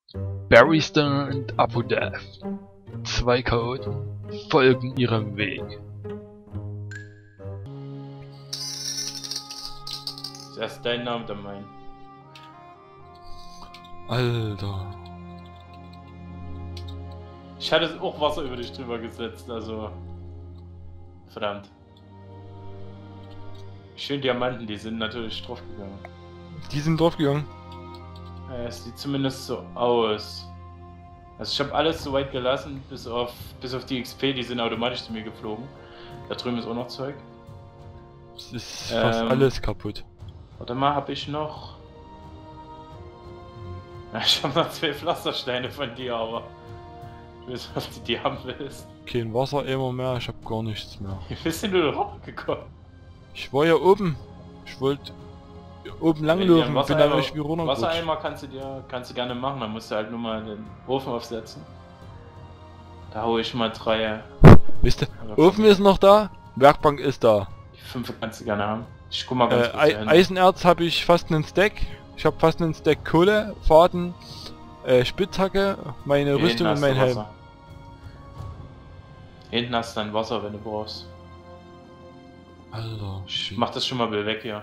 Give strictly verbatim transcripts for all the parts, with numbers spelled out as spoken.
Barrister und Abu Death. Zwei Chaoten folgen ihrem Weg. Zuerst dein Name, dann mein. Alter. Ich hatte auch Wasser über dich drüber gesetzt, also... Verdammt. Schön Diamanten, die sind natürlich draufgegangen. Die sind draufgegangen. Ja, es sieht zumindest so aus. Also ich habe alles so weit gelassen, bis auf bis auf die X P, die sind automatisch zu mir geflogen. Da drüben ist auch noch Zeug. Es ist fast Ähm, alles kaputt. Warte mal, habe ich noch... Ja, ich habe noch zwei Pflastersteine von dir, aber... Ich weiß nicht, ob du die haben willst. Kein Wassereimer mehr, ich hab gar nichts mehr. Wie bist denn du da hochgekommen? Ich war ja oben. Ich wollte oben langlaufen, bin dann irgendwie runtergerutscht. Wassereimer kannst du dir kannst du gerne machen, dann musst du halt nur mal den Ofen aufsetzen. Da hau ich mal drei. Wisst ihr, Ofen ist noch da, Werkbank ist da. Die fünf kannst du gerne haben. Ich guck mal ganz äh, kurz Ei hin. Eisenerz habe ich fast einen Stack. Ich habe fast einen Stack Kohle, Faden, äh, Spitzhacke, meine Hier Rüstung und mein Helm. Wasser. Hinten hast du dein Wasser, wenn du brauchst. Alter, Ich mach das schon mal weg hier.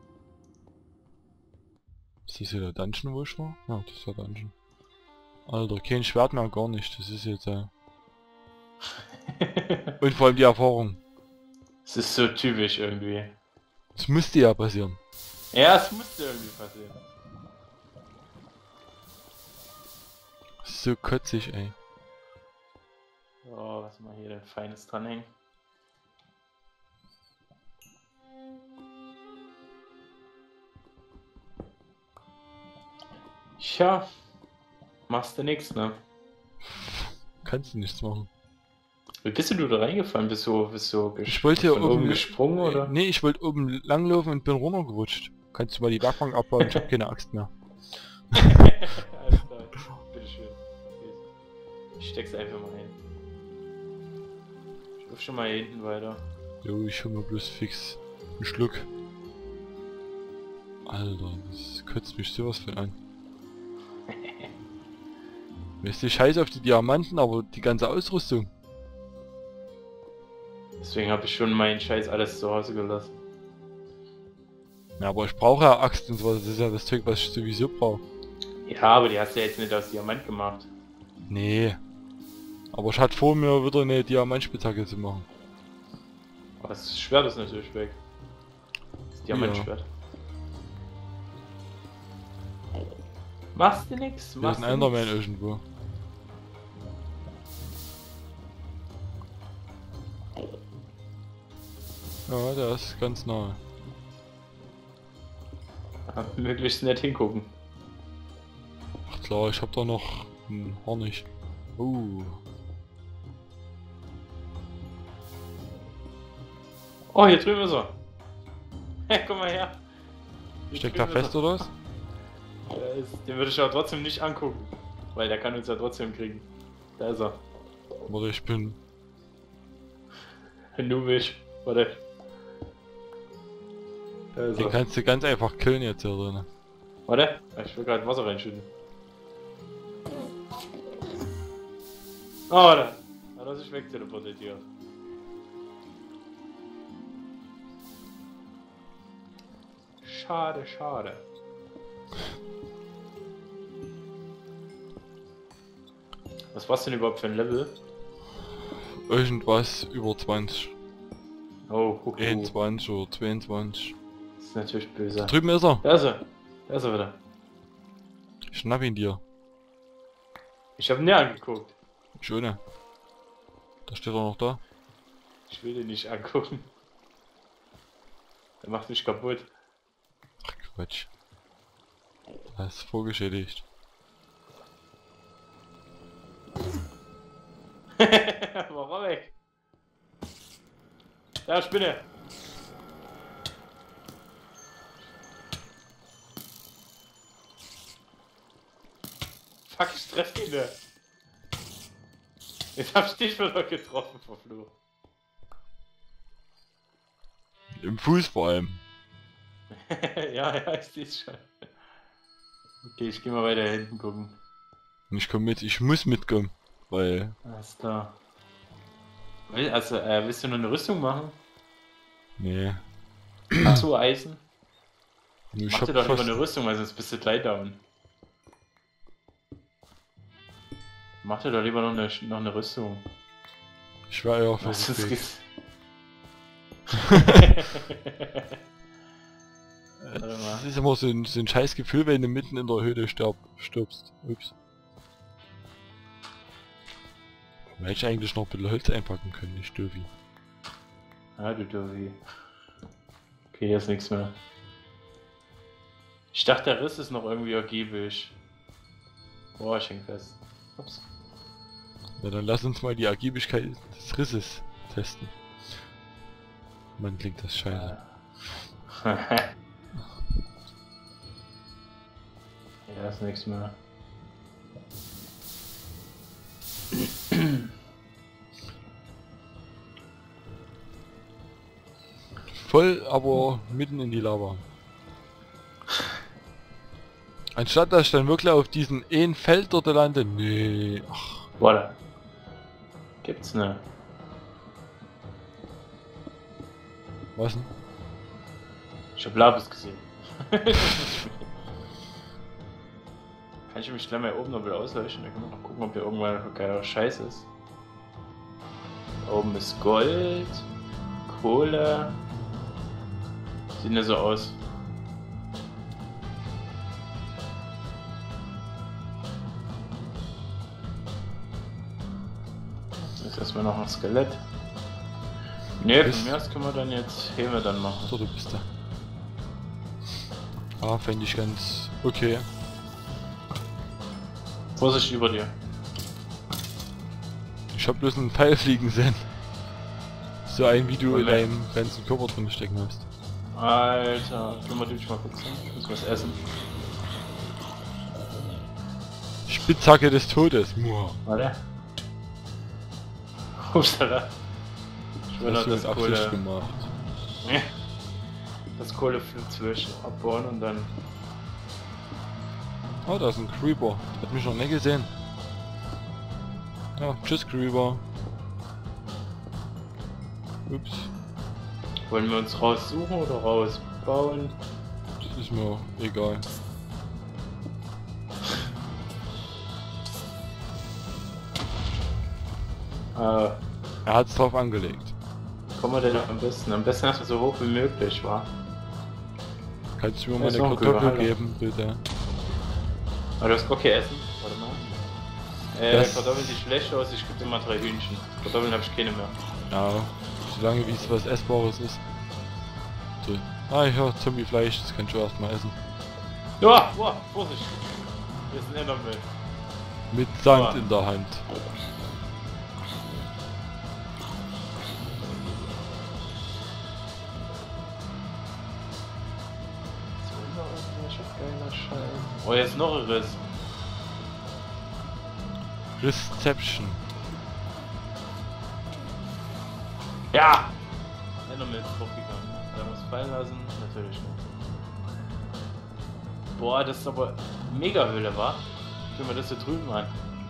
Ist das hier der Dungeon, wo ich war? Ja, das ist der Dungeon. Alter, kein Schwert mehr, gar nicht. Das ist jetzt äh... Und vor allem die Erfahrung. Es ist so typisch irgendwie. Das müsste ja passieren. Ja, es musste irgendwie passieren. So kotzig, ey. So, was mal hier denn Feines dranhängen. Tja, machst du nix, ne? Kannst du nichts machen. Wie bist du da reingefallen? Bist du, bist du Ich wollte hier von oben, oben gesprungen, oder? Nee, ich wollte oben langlaufen und bin runtergerutscht. Kannst du mal die Werkbank abbauen? Ich hab keine Axt mehr. Alles klar, bitteschön. Ich steck's einfach mal hin. Ich ruf schon mal hier hinten weiter. Jo, ich hol mir bloß fix einen Schluck. Alter, das kotzt mich sowas von an. Weißt du, scheiß auf die Diamanten, aber die ganze Ausrüstung. Deswegen habe ich schon meinen Scheiß alles zu Hause gelassen. Ja, aber ich brauche ja Axt und sowas, das ist ja das Zeug, was ich sowieso brauche. Ja, aber die hast du ja jetzt nicht aus Diamant gemacht. Nee. Aber ich hatte vor, mir wieder eine Diamantspitzhacke zu machen. Aber das Schwert ist natürlich weg. Das Diamantschwert. Ja. Machst du nix? Hier ist Machst ein du Enderman nix? irgendwo. Ja, der ist ganz nah. Ja, möglichst nicht hingucken. Ach klar, ich hab da noch einen Hornig. Uh. Oh, hier drüben ist er. Hey, guck mal her. Hier Steckt er drüben fest ist oder was? Der ist, den würde ich aber trotzdem nicht angucken. Weil der kann uns ja trotzdem kriegen. Da ist er. Warte, ich bin... Nubisch. Warte. Da ist Den er. kannst du ganz einfach killen jetzt hier drin. Warte. Ich will gerade Wasser reinschütten. Oh, warte. Hat er sich wegteleportiert hier. Schade, schade. Was war's denn überhaupt für ein Level? Irgendwas über zwanzig. Oh, huhu. einundzwanzig oder zweiundzwanzig. Das ist natürlich böse. Da drüben ist er. Da ist er. Da ist er wieder. Ich schnapp ihn dir. Ich hab ihn näher angeguckt. Schöne. Da steht er noch da. Ich will den nicht angucken. Der macht mich kaputt. Ach Quatsch. Er ist vorgeschädigt. Warum weg? Ja, Spinne! Fuck, ich treff ihn nicht. Jetzt hab ich dich wieder getroffen, verflucht. Im Fuß vor allem. Ja, ja, ich seh's schon. Okay, ich geh mal weiter hinten gucken. Und ich komme mit, ich muss mitkommen. Weil... Alles klar. Will, also, äh, willst du nur eine Rüstung machen? Nee. Hast du Eisen? Ich Mach hab dir doch lieber fast... eine Rüstung, weil sonst bist du gleich down. Mach dir doch lieber noch eine, noch eine Rüstung. Ich war ja auch Was ist verrückt. Das ist immer so ein, so ein scheiß Gefühl, wenn du mitten in der Höhle stirb, stirbst. Ups. Hätte ich eigentlich noch ein bisschen Holz einpacken können, nicht doofi. Ah, du Doofi. Okay, hier ist nichts mehr. Ich dachte, der Riss ist noch irgendwie ergiebig. Boah, ich häng fest. Ups. Na dann lass uns mal die Ergiebigkeit des Risses testen. Mann, klingt das scheiße. Hier ist nichts mehr. Voll, aber mitten in die Lava. Anstatt dass ich dann wirklich auf diesen einen Feld dort lande, nee, ach. Warte. Gibt's ne? Was denn? Ich hab Labis gesehen. Kann ich mich gleich mal oben noch wieder ausleuchten? Dann können wir noch gucken, ob hier irgendwann geiler Scheiß ist. Da oben ist Gold, Kohle. Sieht nicht so aus. Das ist erstmal noch ein Skelett. Ne, von mir aus können wir dann jetzt Häme dann machen. So, du bist da. Ah, fände ich ganz okay. Vorsicht über dir. Ich hab bloß einen Pfeil fliegen sehen. So ein, wie du in Und deinem ganzen Körper drin stecken hast. Alter, kümmere dich mal kurz. Ich muss was essen. Spitzhacke des Todes. Muah. Warte. Upsala. Ich will noch Das das hast du mit Absicht Kohle. gemacht. Das Kohleflugzeug abbauen und dann. Oh, da ist ein Creeper. Hat mich noch nicht gesehen. Ja, tschüss Creeper. Ups. Wollen wir uns raussuchen oder rausbauen? Das ist mir egal. Äh, Er hat's drauf angelegt. kommen wir denn am besten? Am besten erstmal so hoch wie möglich, wa? Kannst du mir Da mal ist eine noch ein Kartoffel Kühlhalter. geben, bitte? Aber du hast Gocke essen? Warte mal. Äh, Das- Kartoffeln sieht schlecht aus, ich gebe dir mal drei Hühnchen. Kartoffeln habe ich keine mehr. Ja, solange wie es was Essbares ist. So. Ah, ich höre Zombiefleisch, das kannst du erstmal essen. Ja, oh, Vorsicht! Hier ist ein Enderman. Mit Sand Ah. in der Hand. Oh, jetzt noch ein Riss. Reception. Ja! Enderman ist draufgegangen. Er muss fallen lassen, natürlich nicht. Boah, das ist aber mega Höhle, wa? Guck mal das da drüben an.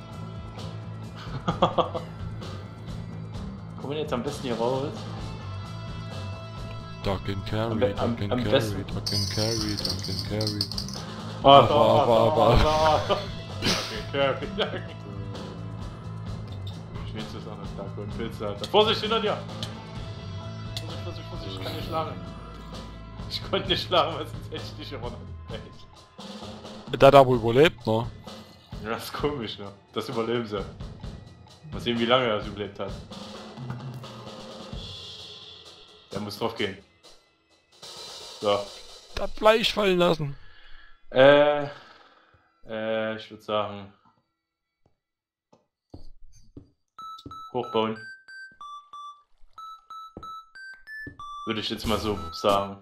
Kommen wir jetzt am besten hier raus? Duck and carry, Am be- duck am- and am carry, besten. duck and carry, duck and carry. Oh, Aber, aber, aber. Okay, okay, okay. Schwitzt es an der Tag und Pilze, Alter. Vorsicht, hinter dir! Vorsicht, Vorsicht, Vorsicht, ich kann nicht schlagen. Ich konnte nicht schlagen, weil sonst hätte ich dich immer noch gekriegt. Der hat aber überlebt, ne? Ja, das ist komisch, ne? Das überleben sie. Mal sehen, wie lange er das überlebt hat. Der muss drauf gehen. So. Das Fleisch fallen lassen. Äh. Äh, ich würde sagen. Hochbauen. Würde ich jetzt mal so sagen.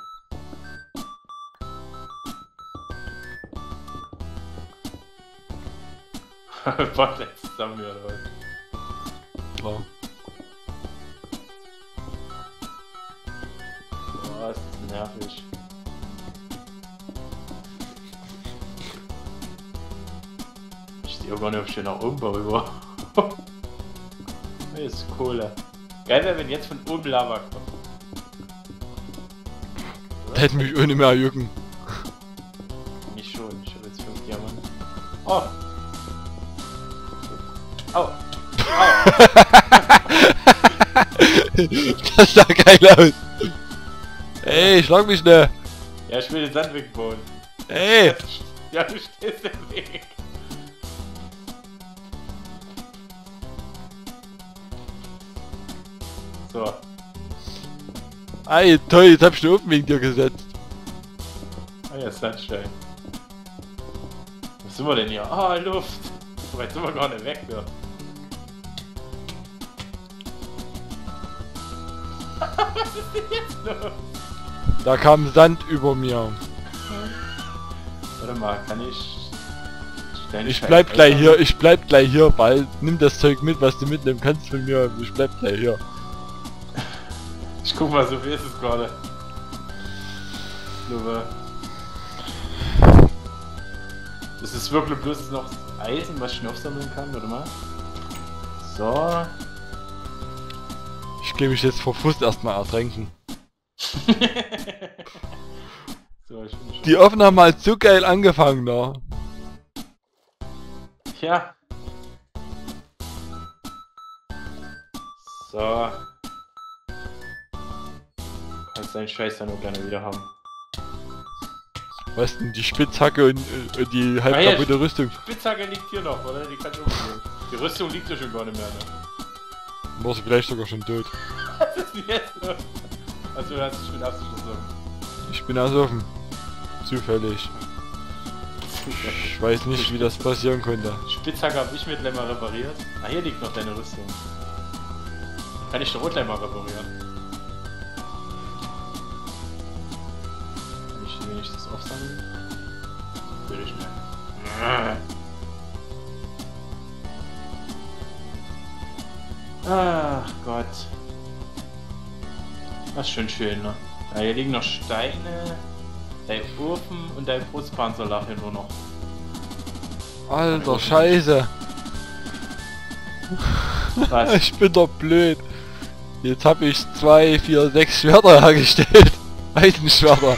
Baut gleich zusammen hier oder was? Klar. Boah, ist das nervig. Ich echt irgendwann auf schöner Umbau über. Das ist Kohle. Geil wäre, wenn jetzt von oben Lava kommt. Das hätte mich ohne mehr jucken. Nicht schon, ich habe jetzt fünf Diamanten. Oh! Au! Au! Das sah geil aus. Ey, schlag mich ne. Ja, ich will den Sand wegbauen. Ey! Ja, du stehst im Weg. So. Ey, toll, jetzt hab ich den Ofen wegen dir gesetzt. Ah ja, Sunshine. Was sind wir denn hier? Ah, Luft! Aber jetzt sind wir gar nicht weg, da. Was ist denn jetzt los? Da kam Sand über mir. Warte mal, kann ich... Stell Ich bleib gleich hier, ich bleib gleich hier, weil nimm das Zeug mit, was du mitnehmen kannst von mir. Ich bleib gleich hier. Ich guck mal, so viel ist es gerade. Nur, es ist wirklich bloß noch Eisen, was ich noch sammeln kann, warte mal. So. Ich geh mich jetzt vor Frust erstmal ertränken. So, ich bin schon. Die Aufnahme hat so geil angefangen da. Tja. So. Kannst deinen Scheiß dann auch gerne wieder haben. Was denn, die Spitzhacke und, äh, die halb Ah ja, kaputte Rüstung? Spitzhacke liegt hier noch, oder? Die kann ich umgehen. Die Rüstung liegt ja schon gar nicht mehr, ne? War sie vielleicht sogar schon tot. Was ist denn jetzt los? Also, du hast dich mit Absicht versorgt. Ich bin ersoffen. Zufällig. Ich weiß nicht, wie das passieren konnte. Spitzhacke habe ich mit Lemmer repariert. Ah, hier liegt noch deine Rüstung. Kann ich den Rotlemmer reparieren? Kann ich wenigstens aufsammeln? Würde ich nicht. Ach Gott. Das ist schon schön, ne? Ja, hier liegen noch Steine, dein Ofen und dein Brustpanzer lag hier nur noch. Alter, Scheiße. Was? Ich bin doch blöd. Jetzt habe ich zwei, vier, sechs Schwerter hergestellt. Eisenschwerter.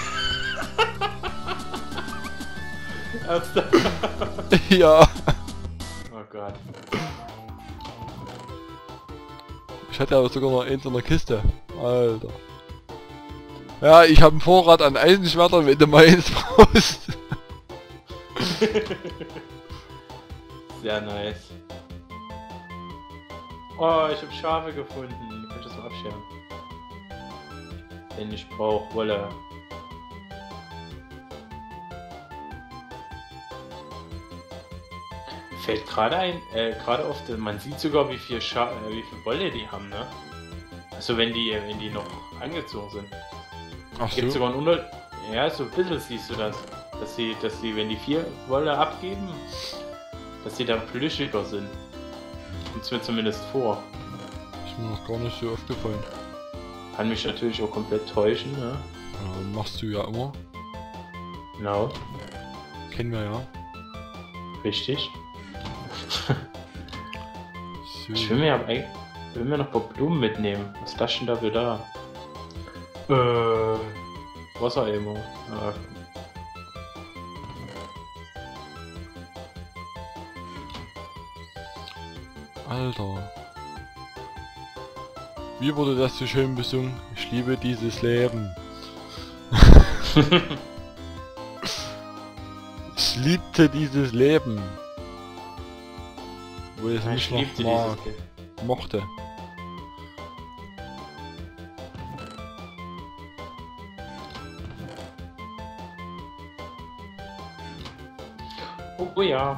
Ernsthaft? Ja. Oh Gott. Ich hatte aber sogar noch eins in der Kiste. Alter. Ja, ich habe einen Vorrat an Eisenschwertern, wenn du mal eins brauchst. Sehr nice. Oh, ich habe Schafe gefunden. Die kann ich das mal abscheren. Denn ich brauche Wolle. Fällt gerade ein, äh, gerade auf, der, man sieht sogar, wie viel Scha äh, wie viel Wolle die haben, ne? Also wenn die, wenn die noch angezogen sind. Ach Gibt so. sogar einen Unter... Ja, so ein bisschen siehst du das. Dass sie, dass sie, wenn die vier Wolle abgeben, dass sie dann plüschiger sind. Kommt's mir zumindest vor. Ist mir noch gar nicht so aufgefallen. Kann mich natürlich auch komplett täuschen, ne? Ja, machst du ja immer. Genau, Kennen wir ja. richtig. So. Ich will mir aber eigentlich, will mir noch ein paar Blumen mitnehmen. Was ist das denn dafür da? Äh, Wassereimer. Ja. Alter. Wie wurde das so schön besungen? Ich liebe dieses Leben. Ich liebte dieses Leben. Wo es Ja, mich ich noch liebte mag, dieses Leben. mochte. Oh, oh ja.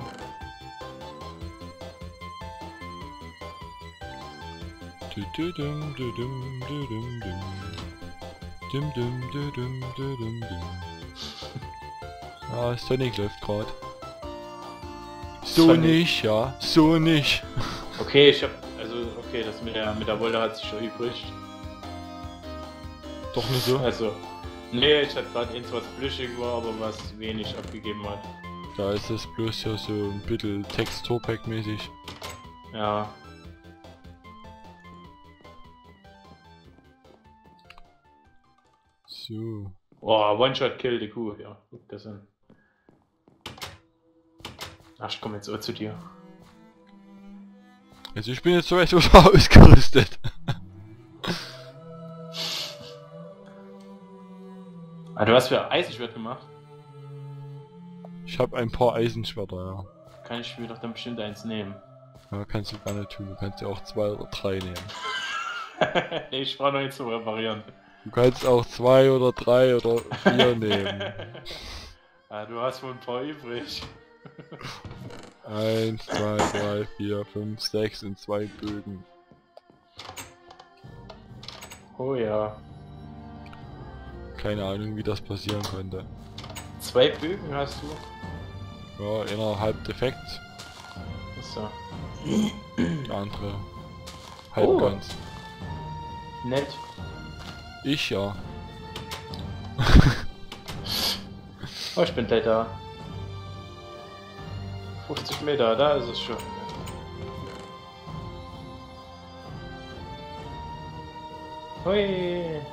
Du-du-dum, du-dum, du-dum, dum. Dum-dum, du-dum, du-dum, dum. Ah, Sonic läuft gerade. So Sonic. nicht, ja. So nicht. Okay, ich hab, also, okay, das mit der, mit der Wolle hat sich schon übrig. Doch nur so. Also, nee, ich hatte gerade eins, was blüschig war, aber was wenig abgegeben hat. Da ist es bloß ja so ein bisschen Texturpack mäßig. Ja. So. Oh, One-Shot-Kill, die Kuh. Ja, guck das an. Ach, ich komme jetzt auch zu dir. Also ich bin jetzt so etwas ausgerüstet. Ah, du hast für Eisenschwert gemacht? Ich habe ein paar Eisenschwerter, ja. Kann ich mir doch dann bestimmt eins nehmen. Ja, kannst du gerne tun. Du kannst ja auch zwei oder drei nehmen. Nee, ich brauche noch jetzt zu reparieren. Du kannst auch zwei oder drei oder vier nehmen. Ah, du hast wohl ein paar übrig. Eins, zwei, drei, vier, fünf, sechs und zwei Bögen. Oh ja. Keine Ahnung, wie das passieren konnte. Zwei Bögen hast du? Ja, einer halb defekt, Achso. der andere halb Oh. ganz. Nett. Ich ja. Oh, ich bin gleich da. fünfzig Meter, da ist es schon. Hui.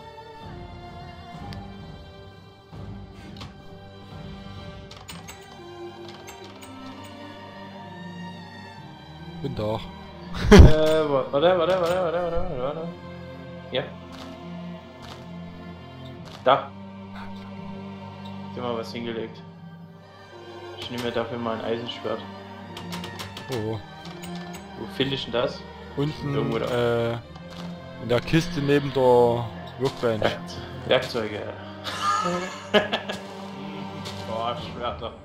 Guten Tag. äh, warte, warte, warte, warte, warte, warte, warte. Ja. Da. Ich hab mal was hingelegt. Ich nehme mir dafür mal ein Eisenschwert. Oh. Wo finde ich denn das? Unten Irgendwo da. äh, in der Kiste neben der Workbench. Werk- Werkzeuge. Boah, Schwerter.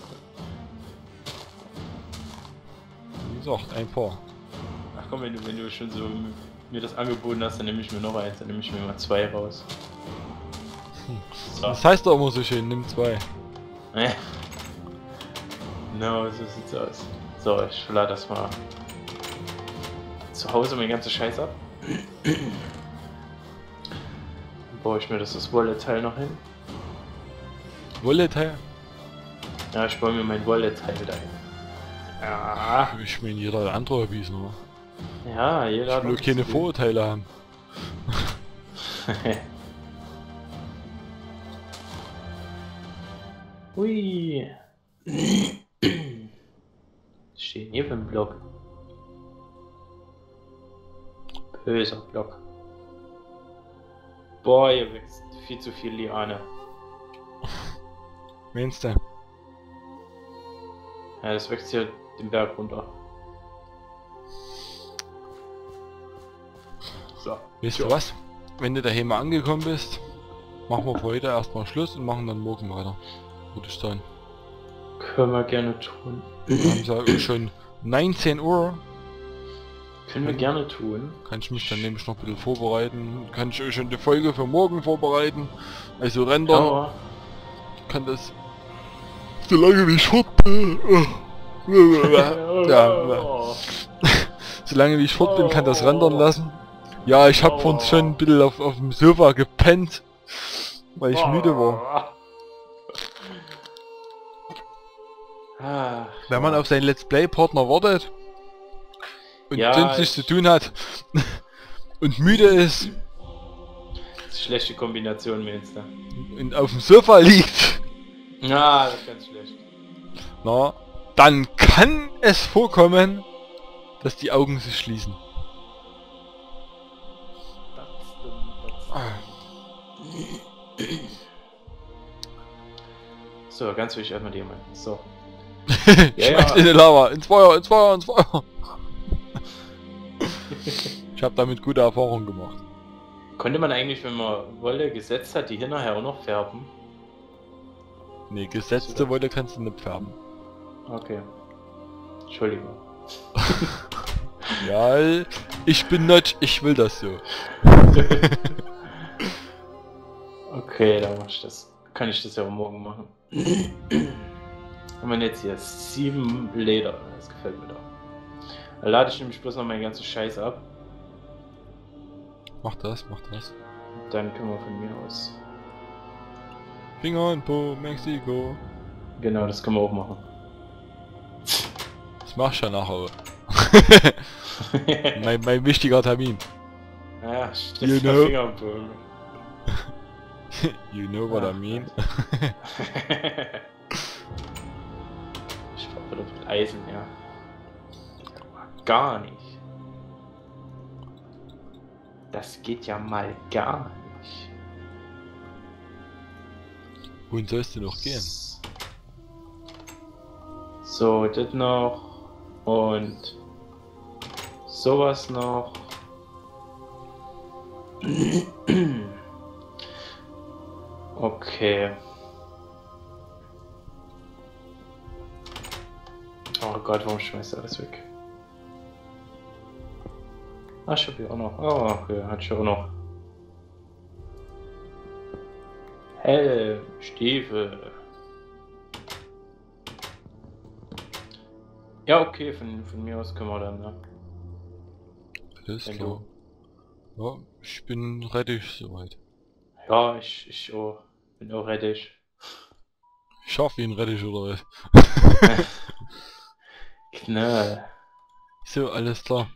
Wie gesagt, ein paar. Ach komm, wenn du, wenn du schon so mir das angeboten hast, dann nehme ich mir noch eins, dann nehme ich mir mal zwei raus. So. Das heißt doch immer so schön, nimm zwei. No, so sieht's aus. So, ich lade das mal zu Hause mein ganzer Scheiß ab. Dann baue ich mir das, das Wallet-Teil noch hin. Wallet-Teil? Ja, ich baue mir mein Wallet-Teil wieder hin. Ja, Ich meine, jeder hat andere Hobbys, ne? ja, jeder Ich hat will nur auch keine das Gefühl. Vorurteile haben. Hui. Was steht hier für ein Block? Böser Block. Boah, hier wächst viel zu viel Liane. Meinst du? Ja, das wächst hier den Berg runter. So. Weißt du was? Wenn du daheim mal angekommen bist, machen wir für heute erstmal Schluss und machen dann morgen weiter. Würde ich sagen. Können wir gerne tun. Wir haben ja auch schon neunzehn Uhr. Können wir gerne tun. Kann ich mich dann nämlich noch ein bisschen vorbereiten. Kann ich auch schon die Folge für morgen vorbereiten. Also rendern. Ja. Kann das... Solange wie ich fort bin... ja, solange wie ich fort bin, kann das rendern lassen. Ja, ich hab vorhin schon ein bisschen auf, auf dem Sofa gepennt, weil ich müde war. Ah, Wenn man auf seinen Let's Play Partner wartet und Ja, sonst nichts zu ich- tun hat und müde ist das ist schlechte Kombination, meinst du? und auf dem Sofa liegt, Ja, das ist ganz schlecht. na, dann kann es vorkommen, dass die Augen sich schließen. Das stimmt, das stimmt. So, ganz wichtig erstmal die jemanden. So. Ja, Schmeiß ja. in die Lava, ins Feuer, ins Feuer, ins Feuer. Ich habe damit gute Erfahrungen gemacht. Konnte man eigentlich, wenn man Wolle gesetzt hat, die hinterher auch noch färben? Nee, gesetzte Wolle kannst du nicht färben. Okay. Entschuldigung. Ja, ich bin nett, ich will das so. Okay, dann mach ich das. Kann ich das ja auch morgen machen. Haben wir jetzt hier sieben Leder. Das gefällt mir doch. Da lade ich nämlich bloß noch meinen ganzen Scheiß ab. Mach das, mach das. Dann können wir von mir aus. Finger und Po, Mexiko. Genau, das können wir auch machen. das machst du ja nachher. mein, mein wichtiger Termin. Ja, steht You der know. Finger am Boden. You know what I mean. Ich brauche wieder mit Eisen, ja. Gar nicht. Das geht ja mal gar nicht. Wohin sollst du noch gehen? So, das noch. Und sowas noch. Okay. Oh Gott, warum schmeißt er alles weg? Ah, ich hab hier auch noch. Oh, okay, hat schon auch noch. Helm, Stiefel. Ja, okay, von, von mir aus können wir dann, ne? Alles Wenn klar. Ja, ich bin ready soweit. Ja, ich, ich auch. Bin auch ready. Ich schaffe ihn ready oder was? Knall. So, alles klar.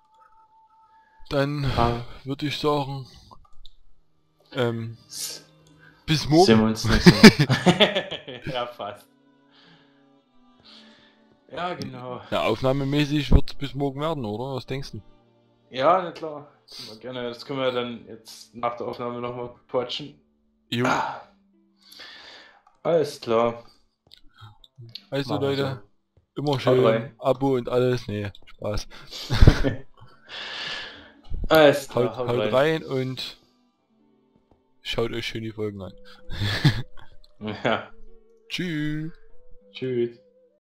Dann Ah. würde ich sagen, ähm, S- bis Sehen morgen. wir uns nächstes Mal. Ja, fast. Ja, genau. Ja, aufnahmemäßig wird es bis morgen werden, oder? Was denkst du? Ja, na klar. Können wir gerne. Das können wir dann jetzt nach der Aufnahme nochmal quatschen. Jo. Ah. Alles klar. Also Machen wir Leute, immer Haut schön, rein. Abo und alles. Nee, Spaß. Alles klar, Haut, haut haut rein. rein und schaut euch schön die Folgen an. Ja. Tschüss. Tschüss.